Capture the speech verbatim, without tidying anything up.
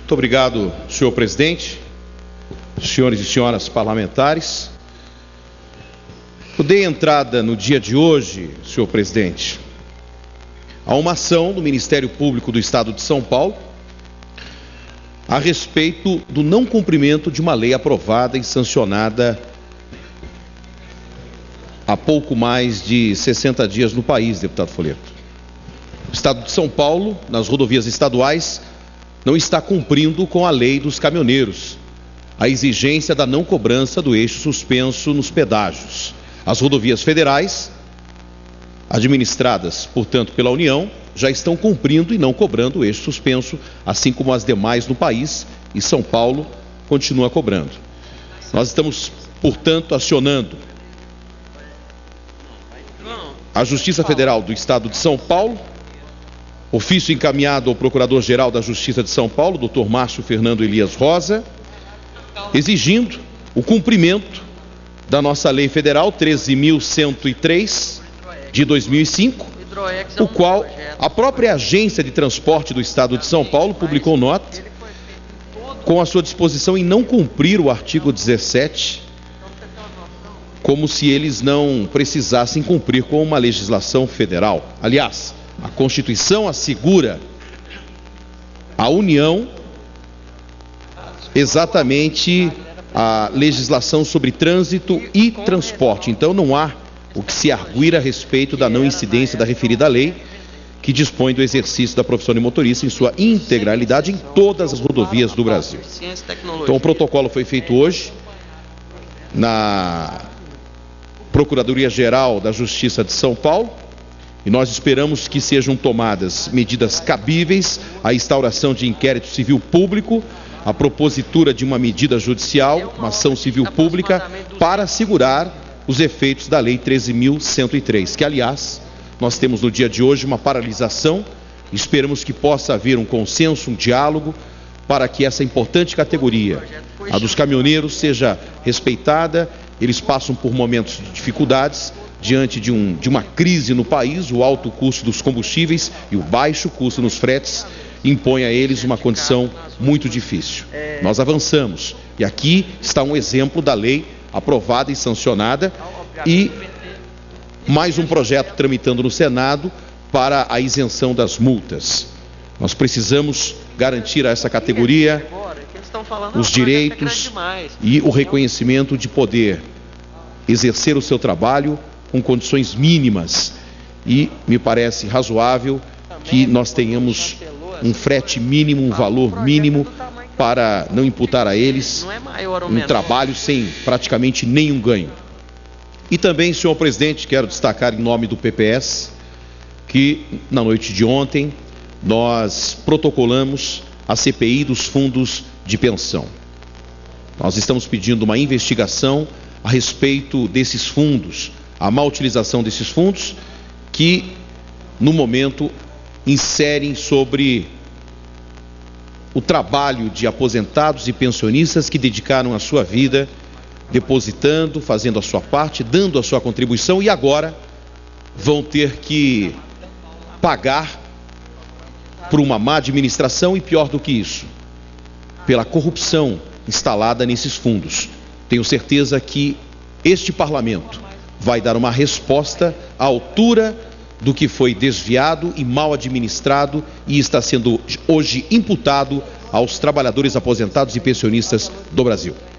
Muito obrigado, senhor presidente, senhores e senhoras parlamentares. Eu dei entrada no dia de hoje, senhor presidente, a uma ação do Ministério Público do Estado de São Paulo a respeito do não cumprimento de uma lei aprovada e sancionada há pouco mais de sessenta dias no país, deputado Folheto. O Estado de São Paulo, nas rodovias estaduais, não está cumprindo com a lei dos caminhoneiros, a exigência da não cobrança do eixo suspenso nos pedágios. As rodovias federais, administradas, portanto, pela União, já estão cumprindo e não cobrando o eixo suspenso, assim como as demais no país, e São Paulo continua cobrando. Nós estamos, portanto, acionando a Justiça Federal do Estado de São Paulo, ofício encaminhado ao Procurador-Geral da Justiça de São Paulo, doutor Márcio Fernando Elias Rosa, exigindo o cumprimento da nossa Lei Federal treze mil cento e três, de dois mil e cinco, o qual a própria Agência de Transporte do Estado de São Paulo publicou nota com a sua disposição em não cumprir o artigo dezessete, como se eles não precisassem cumprir com uma legislação federal. Aliás, a Constituição assegura à União exatamente a legislação sobre trânsito e transporte. Então não há o que se arguir a respeito da não incidência da referida lei, que dispõe do exercício da profissão de motorista em sua integralidade em todas as rodovias do Brasil. Então o protocolo foi feito hoje na Procuradoria-Geral da Justiça de São Paulo, e nós esperamos que sejam tomadas medidas cabíveis, a instauração de inquérito civil público, a propositura de uma medida judicial, uma ação civil pública, para assegurar os efeitos da Lei treze mil cento e três, que, aliás, nós temos no dia de hoje uma paralisação. Esperamos que possa haver um consenso, um diálogo, para que essa importante categoria, a dos caminhoneiros, seja respeitada. Eles passam por momentos de dificuldades, diante de, um, de uma crise no país. O alto custo dos combustíveis e o baixo custo nos fretes impõe a eles uma condição muito difícil. Nós avançamos, e aqui está um exemplo da lei aprovada e sancionada, e mais um projeto tramitando no Senado para a isenção das multas. Nós precisamos garantir a essa categoria os direitos e o reconhecimento de poder exercer o seu trabalho com condições mínimas, e me parece razoável que nós tenhamos um frete mínimo, um valor mínimo, para não imputar a eles um trabalho sem praticamente nenhum ganho. E também, senhor presidente, quero destacar em nome do P P S que na noite de ontem nós protocolamos a C P I dos fundos de pensão. Nós estamos pedindo uma investigação a respeito desses fundos, a má utilização desses fundos, que no momento inserem sobre o trabalho de aposentados e pensionistas que dedicaram a sua vida, depositando, fazendo a sua parte, dando a sua contribuição, e agora vão ter que pagar por uma má administração e, pior do que isso, pela corrupção instalada nesses fundos. Tenho certeza que este parlamento vai dar uma resposta à altura do que foi desviado e mal administrado e está sendo hoje imputado aos trabalhadores aposentados e pensionistas do Brasil.